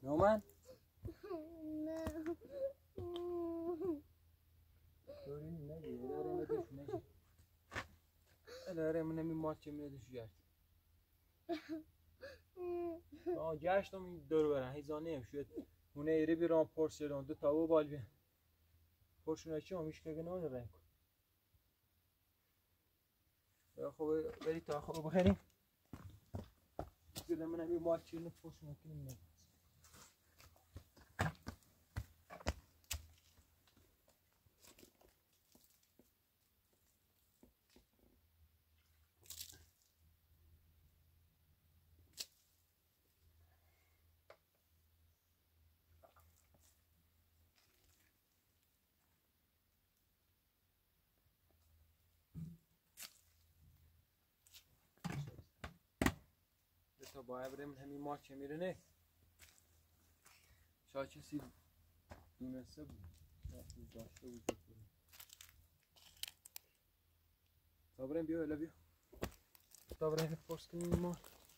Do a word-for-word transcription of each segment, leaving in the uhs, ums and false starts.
نومن؟ نه دوری نگی داره ندش نگی داره من نمی مات چه میادش جشت آه جشت هم دور برن هیزانه هم شد اونه ایره بیران پرسیران دو تابو بال بیان پرشونه چی همیش که گناه رنگ کن یا خوب بری تا خوب بخیریم زیده من نمی مات چه پرشونه کنیم نگی تا باید بریم همین ماه که میره نه شاید چیزی دونسته بود داشته بود تا بریم بیا الا بیا تا بریم فرس کنیم ماه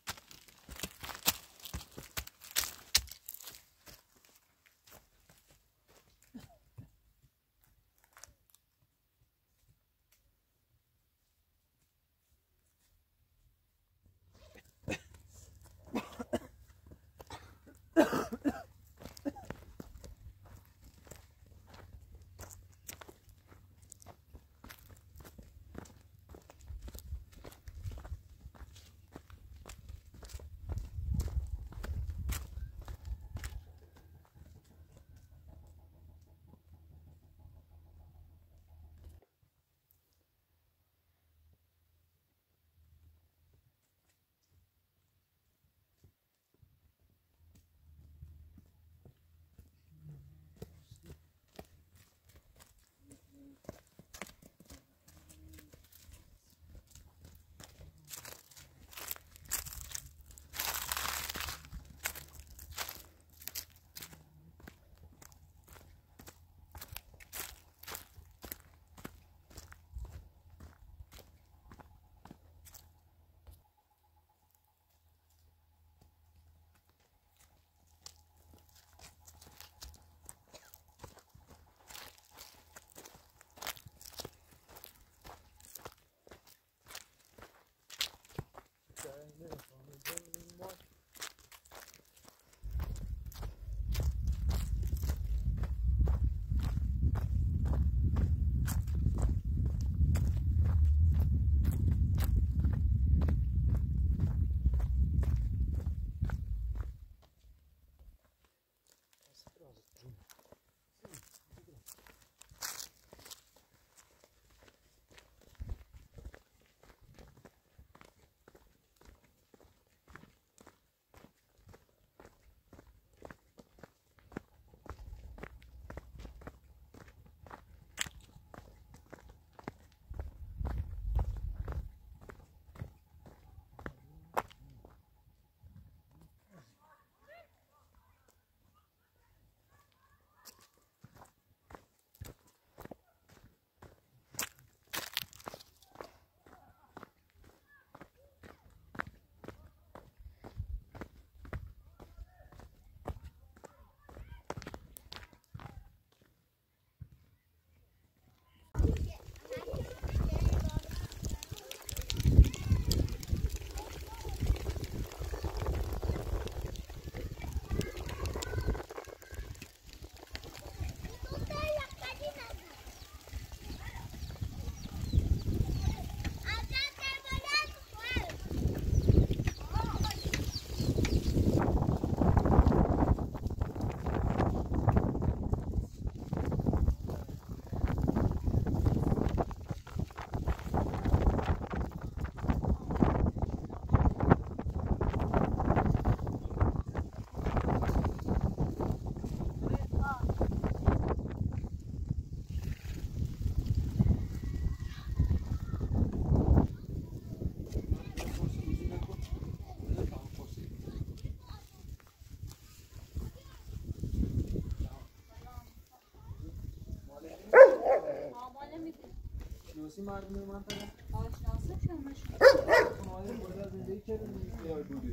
شناسی مردم منطقه؟ آشناسه شما شما آیا بوده زندگی کردیم یا بوده؟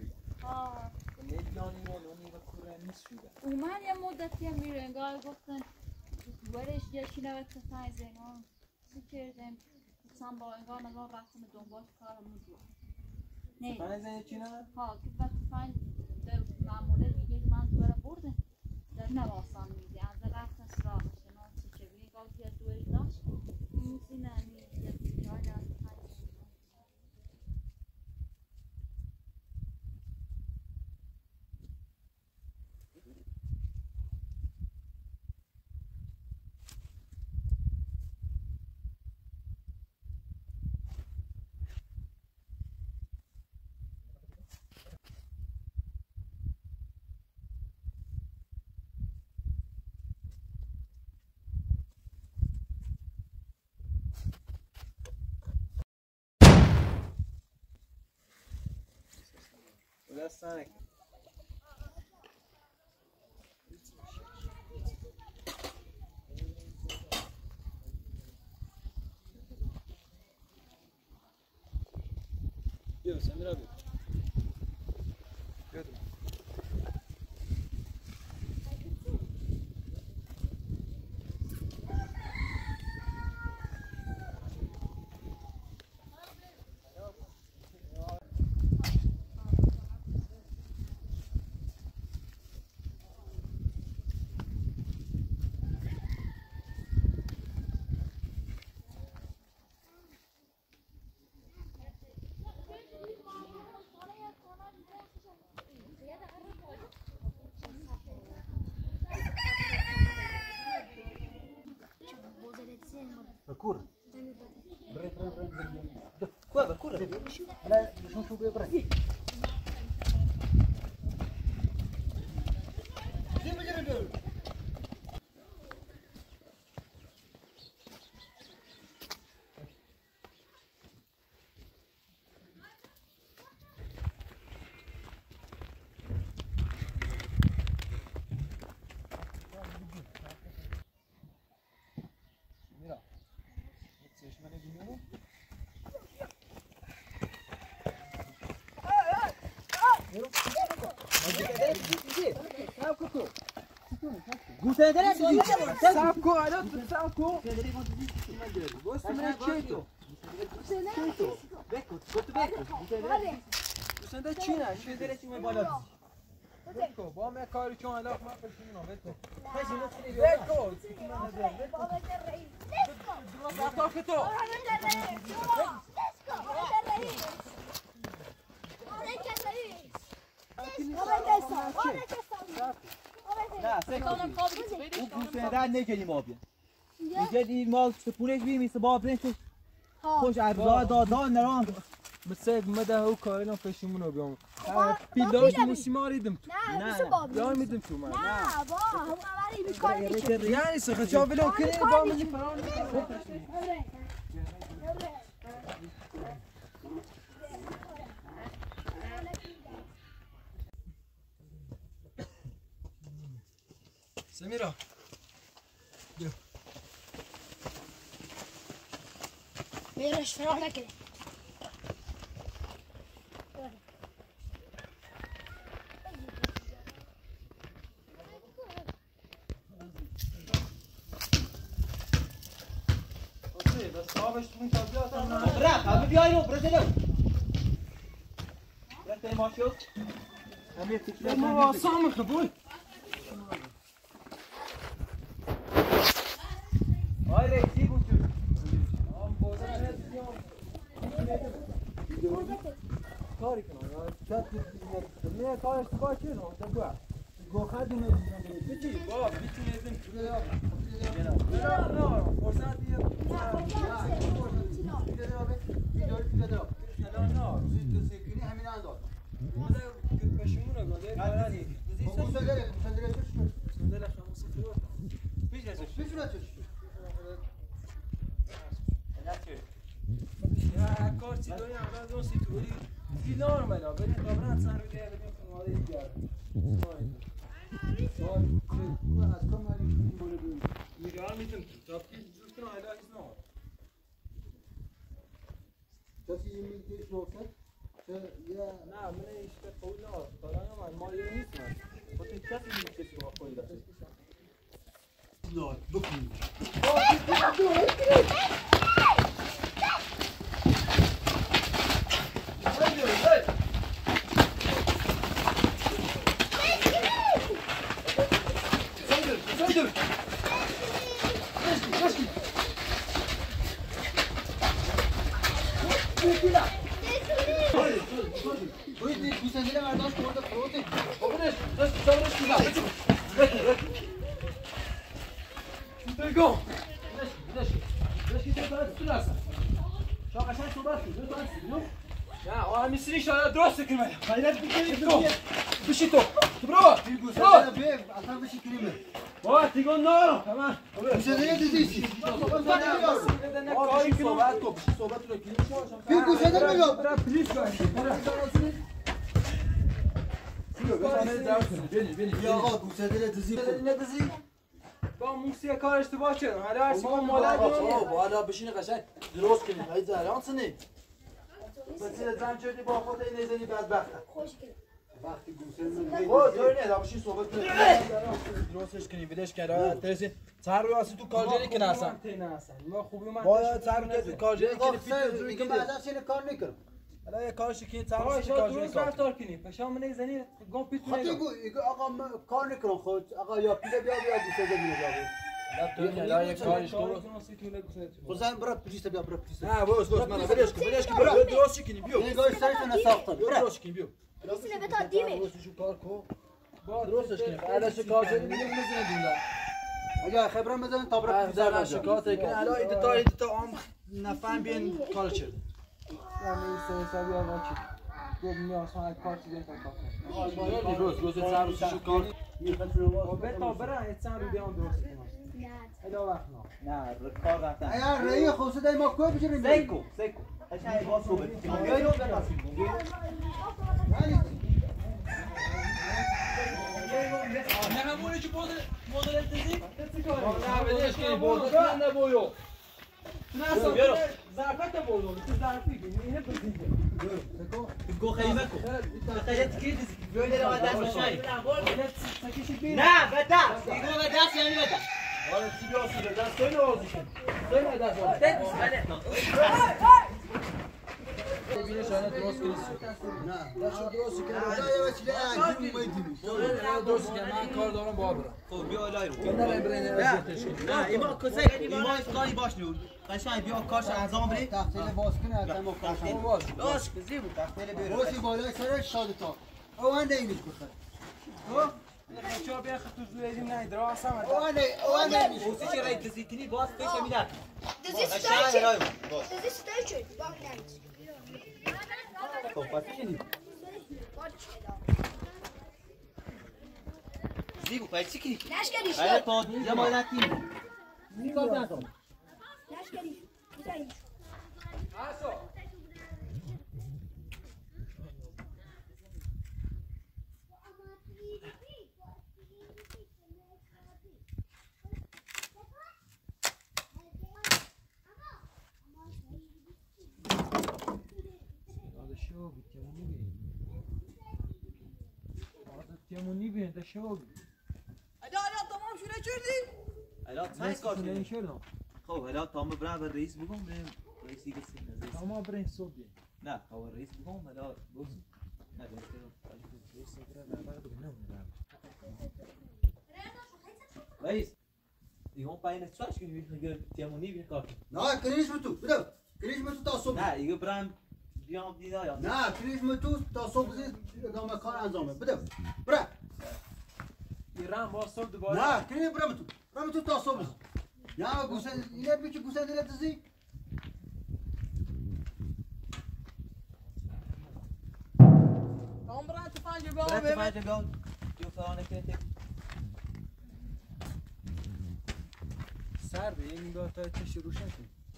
آه میلیانی رو لونی و کوره نیست شده اومد یه مدتی هم میره انگار گفتن ورش یکی نوید تفنگ زنان چی کردیم گفتم با انگار نگاه رفتم دنبال کارمون رو نه تفنگ زنی چی نه؟ ها که وقت تفنگ در معموله دیگه من دوباره بردم در نواسان میدی از رفتن سراغش نام چی چه بینی گاه که دوری داشت موسی نمی یه جای در تفنگ زنان دستانک بیا سمیرا بیا بیا Bakura. Bre, bre, bre, bre. Qua, bakura. Bre, sono su bre. Dimmi che ne گوشه داره چی؟ سابکو الان سابکو واسه من چیتو چیتو بکو تو بکو گوشه داره چی نه چی داره چی بالا بکو با من کاری چون الان ما پشیمونو بکو بکو بکو تو نه سکو اون گوشه داره نگلی ما بیا دیگه دی ما سپونش بیم میسه با برنش خوش ارزا دادا نران مسید مده او کارینو پشیمونو بیام پیلاش موسیماریدم نه نه یا میدم تو من نه با هم اولی میکاری میشه یعنی سخه چا ولو کنی با من فران سمیرا بیا میرش فرار نکنه بس خوابش تو تا بیاد رفت همه بیای رو برسلو رفت ما شو همه تکلیف ما واسام خبول آی رئیسی بود تو آم بازار کاری کنم چت نه کارش با چه نو دبا گوخه دونه بیتی بابا بیتی نزدیم نه نه فرصت دیگه پشیمونه گنده کارانی مسندره مسندره چش سندل خمسه تو پیش رسش پیش رو چش یا کار چی داری اول دو سی توری دی نورمال ولی خبرات سر رو دیگه بدیم خماره دیگر از کم علی بوله بیم میرا میتونم تا پیش جوش کنم علاج نه کسی میگه شوکت یا نه من ایش به قول نه کنی درست کنیم. خیلیت بکنیم. بشی تو. تو برو. برو. اصلا بشی کنیم. با تیگون نارو. تمام. بشه دیگه دیدی. کاری صحبت کو. بشی صحبت رو کنیم. بی گوشه دل بگو. برا پلیس باش. برا. بینی بینی. یا آقا گوشه دل دزی. دل دزی. با موسیقی کار اشتباه کردم. حالا هر چی ما مالک کنیم. حالا بشین قشنگ درست کنیم. ای زهران سنی. بسیار زن شدی با خود این نزنی بدبخت. خوش کنی. وقتی گوشه میگی. او طوری نه داشتی صحبت کنی. درستش کنی ولش کرا. درستی. سر رو اصلا تو کارجری که نسن. نه اصلا. ما خوبی من. باید سر رو تو کارجری کنی پیت که بعدا سین کار نکنم. حالا یه کارش که سر رو کارجری کار کنی. پشام من نزنی گم پیت نه. خاطر آقا کار نکنم خود. آقا یا پیت بیا بیا گوشه زمین جواب. تو که یک کارش تو خودم برا پلیس بیا برا پلیس نه باز باز من ولش کن ولش کن برو درست کنی بیو نگاه سرتون ساختم درست کنی بیو پلیس رو بتا دیمه درستش کار کو با درستش کنی بعدش کار کنی میگم میزنه دوندا اگه خبرم بزنن تا برا پلیس شکایت کنی الان ایت تا ایت تا عام نفهم بیان کار چه یعنی سه حسابی آقا چی گفت میاسان کار چیزی کار کنه روز روز سر رو شکار میخواد رو بتا برا اصلا رو بیان درست کنه الو وقت نه نه کار رفتن اگر رأی خوسته دای ما کو بجریم سیکو سیکو اصلا باز کو بریم بیا رو براسیم نه همونی که بود مدل تزی نه ولش کنی بود نه بویو نه بیارو ظرفت بولو تو ظرفی اینه بزنید سیکو گو خیمه کو خیلیت کی دزی بیو در دست شای نه بتا دیگه دست یعنی بتا آره چی بیاسی دست تو نوازی کن تو نه دست آره دست بله ببینش آن درست کنی نه دست درست کنی نه یه چیزی عجیبی میدیم درست کنی من کار دارم با برم خب بیا لای رو نه برین نه ایما کسه ایما اسکاری باش نور قشنگ بیا کارش انجام بده تختیل باز کنه حتما ما کارش باز باش زیبو تختیل بیرون باسی بالای سرش شاد تا او انده اینش بخره تو چرا بیا خط تو زویدیم نه دراسه من اوه اوه نه اوسی چه رای دزیتنی باز پیش میاد دزیت دایچه دزیت دایچه باگ نمیشه خب پس چی زیبو پس چی کنی نشکریش آره تو یا ما نتیم نیگاه نکن نشکریش میذاریم آسو تیمونی بین ده شو الان الان تمام شده چردی؟ الان سعی کار کنیم شدم خب الان تمام برام به رئیس بگم به رئیسی که سین نزدیک تمام برین صبح نه خب رئیس بگم الان بگم نه رئیس دیگه پایین چاش کنیم میگه تیمونی بین کار نه کریش تو بده کریش تو تا صبح نه دیگه برام بیام دینا یا نه کریش تو تا صبح ادامه کار انجام بده برا ایران با صبح دوباره نه کریش برام تو برام تو تا صبح یا گوشه اینه بیچ گوشه دلت زی تمام برات تفنگ بیا برات تفنگ بیا جو فلان کته سر به این نگاه تا چه شروع شد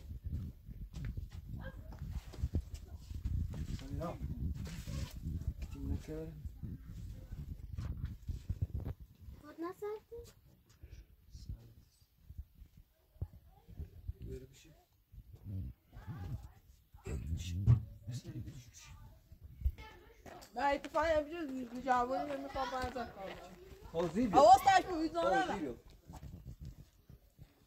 نه تیم نکرد خود نسرتی بره بشی نه تفنگ بجز جوانی نمیخوام بازم کنم خوزی آواز تاش بود زنانه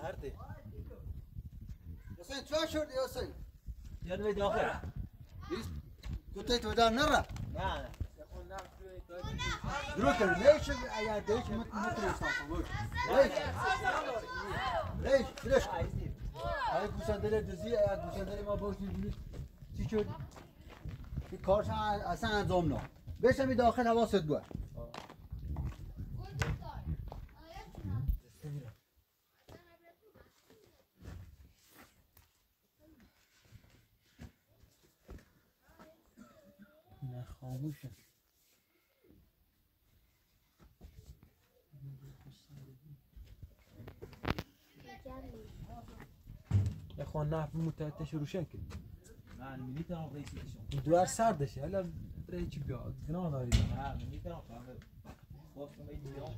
سرده حسین چه شد حسین؟ یاد به داخل گوته تو دار نره نه نه درو کن لیش اگر دیش مت مت رسان بود لیش لیش لیش ای گوسندل دزی ای گوسندل ما بود چی شد این کارش اصلا انجام نه بشم می داخل حواست بود نه خاموشه یه خواه نفت متحدش روشن کن من میتونم رئیسی بشم دوار سردشه حالا برای چی بیا گناه داری نه میتونم فهمه باز کنم این بیام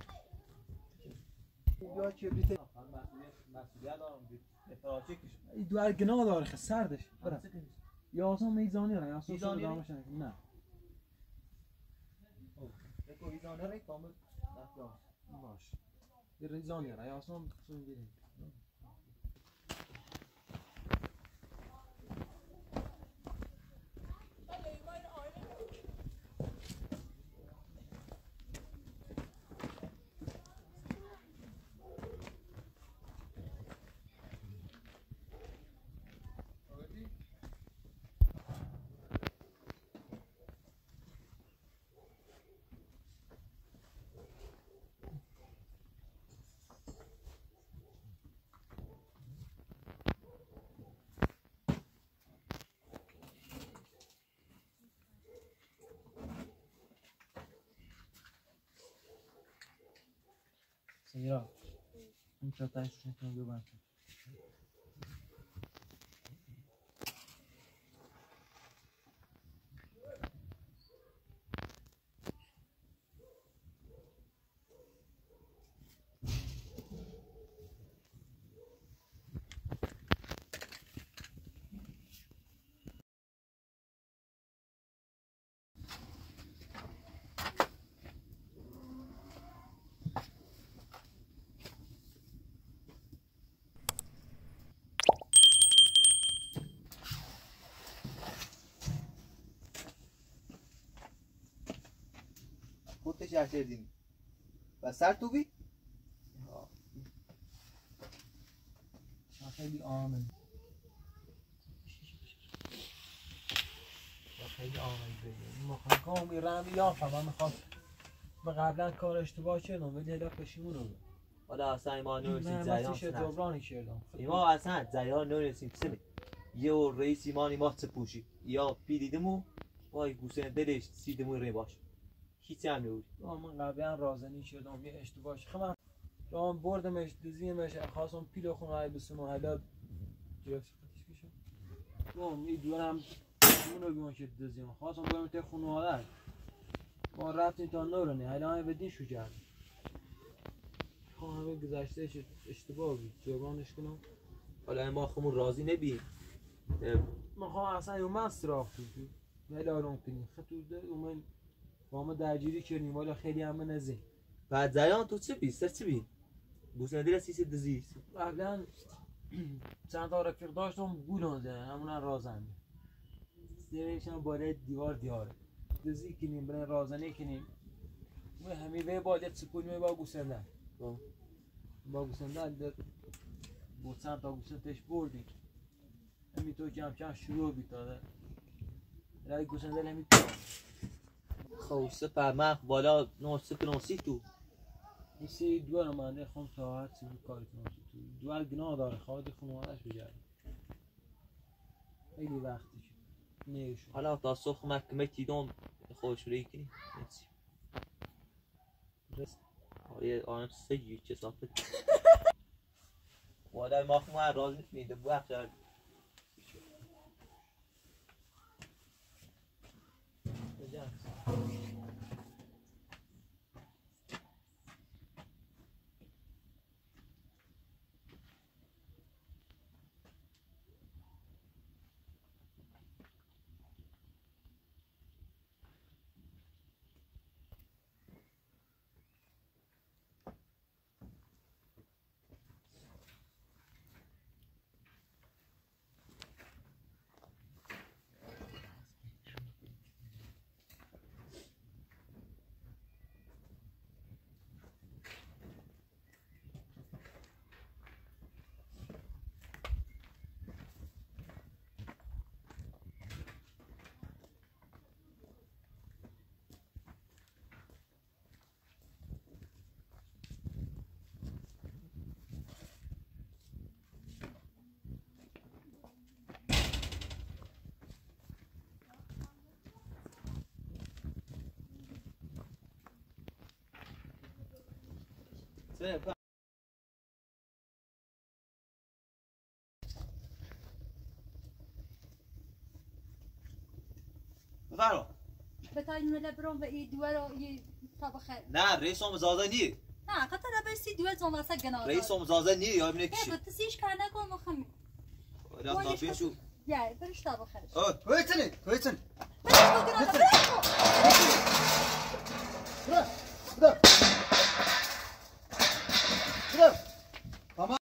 بیا چی بیته مسئولیت دارم اتراجه کشم این دوار گناه داره خیلی سردش برم یا اصلا میزانی را یا اصلا میزانی سر را؟ دامشن نه یکو ایزانه رای کامل نفرام باش یه ریزانی را یا اصلا خصوصا گیریم سیرا این چطایش رو کنم ببند خودت شهر دینی و سر تو بی؟ خیلی آمن خیلی آمن بگیم مخواهم میرم یافم من میخوام به قبلا کار اشتباه کردم ولی هلا پشیمون رو حالا اصلا ما نورسیم من زیان مسیش جبرانی کردم ما اصلا زیان نورسیم سنه یه رئیس ایمانی ما سپوشی یا پیدیدمو وای گوسه دلش سیدمو ری باش هیچ هم نبود من قبلا رازنی کردم یه اشتباه خب من بردمش دزیمش خواستم پیلو خونه بسم و هلا گرفت خودش کشم تو میدونم اونو بیان که دزیم خواستم برم تا خانواده ما رفتیم تا نورنی حالا همه بدین شو کرد همه گذشته اشتباه بود جوانش کنم حالا ما خمون راضی نبیم ما خواه اصلا یوم مست رافتیم حالا آرام کنیم خطور ده اومن با ما درگیری کردیم حالا خیلی همه نزدیم بعد زیان تو چه بی سر چه بی گوسه دل سیسی دزی قبلا چند تا رفیق داشتم گولان زدن همون رازنده سرشان بالای دیوار دیاره دزی کنیم برای رازنه کنیم و همیشه باید سپونیم با گوسنده با گوسنده در با چند تا گوسندهش بردیم همی تو کم کم شروع بیتاده رای گوسنده همی تو خب سپر من بالا نه سپر ناسی تو این سی دوار من خون ساعت سی کاری کنم تو دوار گناه داره خواهد خانواده‌اش بگرد خیلی وقتی شد نیشون حالا تا سخ محکمه تیدون خوش ری کنی رست آره آن سجی چه صافت والا ما خو ما راز میده بو اخر بفرما. بتاعین ولی برام و ای دوار یه طبخه. نه رئیس هم زازه نی. نه قطعا برسی دوار زمان واسه گناه. رئیس هم زازه نی یا بینه کشی. نه تسیش کار نکن مخمی. راست نافیشو. یا برش طبخه. آه. کویتنی کویتن. برش کن گناه برش کن. برا برا. برا. تمام.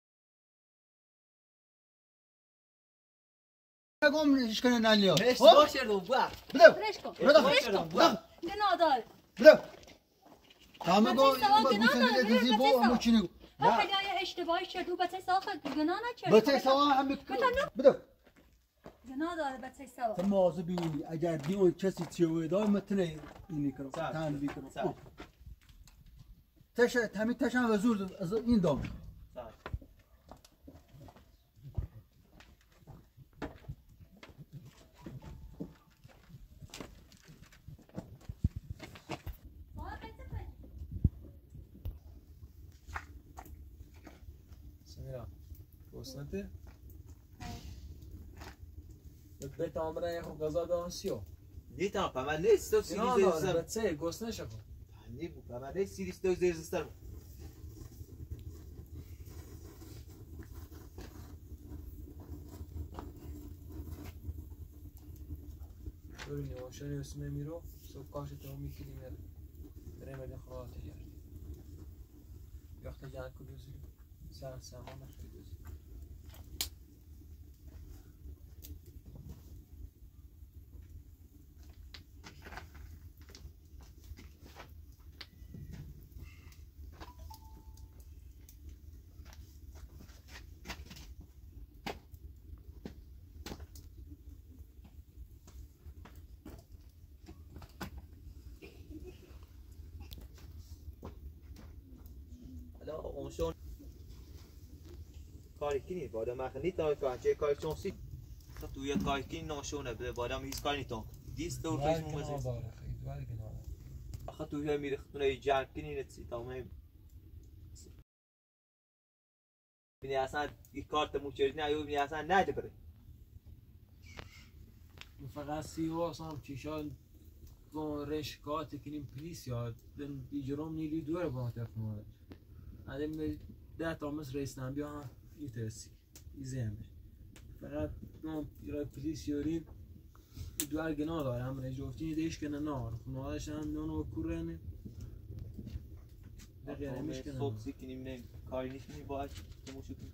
نگم ایش کنه نلیا. اشتباه کردم با. برا. برش کن. برا. برش کن. گناه دار. برا. تمام گو گناه گوسنده داره، دیزی برش با کن. همون چی نگو. خیلی های اشتباهی شد و بچه ساخت گناه نکرد. بچه سوا هم بک. برا. گناه داره بچه سوا. تو مواظب بینی اگر دیون کسی چیوی دای متنه اینی کنم تن بی کنم. تش تمی تشان و زور از این دام. سمیرا گوسنته بیت آمره یه خوب غذا دانسیو نیتام پا من نیست تو سیری نه زیر نه زستر بچه گوسنه شکو نی بو پا من نیست سیری تو زیر زستر ببینی واشانی اسمه میرو صبح کاش تو میکنی میره برای ملی خواهد تجارت یخت جان کدوزی سر سامان نخیلی دوزی اونشون کاری کنی بادا مخنی تا کانچه کاری چون سی تو یه کاری کنی ناشونه بده بادا میز کاری نیتون دیست دور پیش موزه آخه تو یه میره خطونه جنگ کنی نتسی تا مهم بینی اصلا یک کارت موچرد نه یا بینی اصلا نده بره فقط سیواس هم چیشان با رشکات کنیم پلیس یا دن بیجرام نیلی دوره با تفنوره عدم ده تا مصر رئیس نبی هم یترسی ایزهمش فقط نام ایراد پلیس یارین دوار گناه داره هم رجوفتی دیش کنه نار خونهایش هم دانو کرنه بغیره میش کنه صبح سی کنیم نه کاری نیست کنی باید تموشو کنیم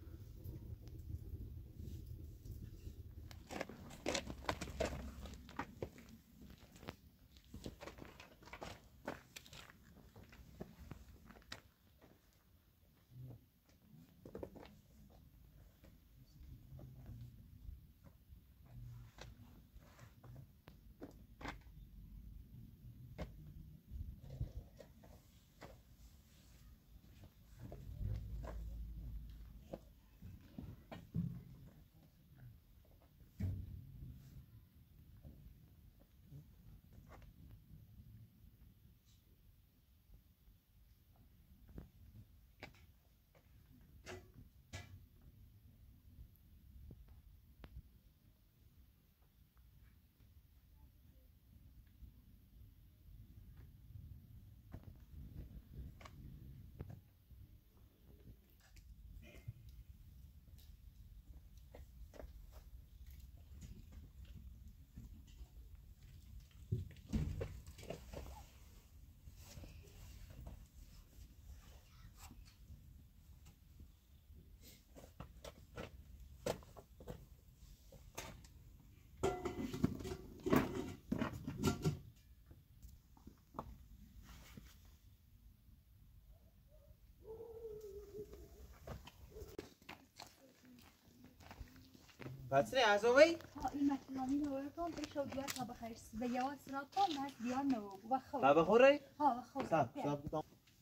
بچه از اوی؟ ها این مکانی رو ورکن بشو دوار تا بخیرس و یواز را کن مرد بیان نو و خود تا بخوره؟ ها و خود سب سب بودم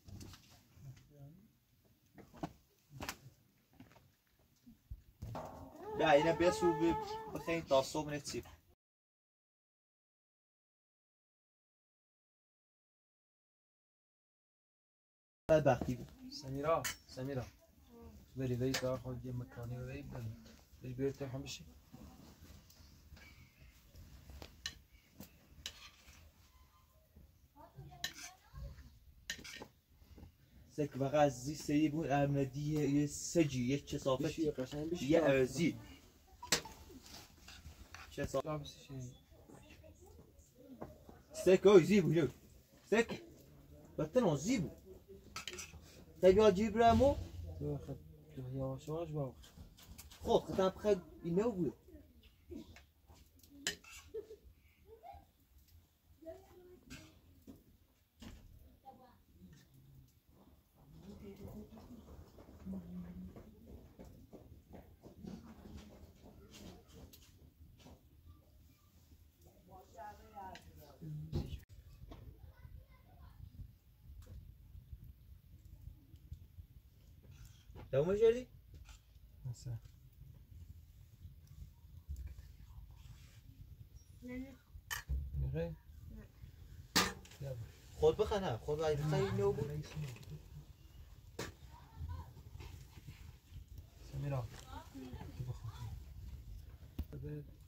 بیا اینه بسو بخین تا صبح نتسیب بدبختی بود. سمیرا سمیرا بری بری تا خود یه مکانی بری بری بری بری تا هم بشی سک فقط زی سری بود ارمدی یه سجی یه کثافتی بشی قشنگ بشی یه ارزی چه صافت لا بس شيء سك اوه يجيبوا هنا سك بطلوا يجيبوا طيب يا جيب رامو تاخذ يواش يواش باوخ خو خطاب خد ينوي لو ما جري هسه غير خود بخنا خود باید خیلی نو بود سمیرا بخور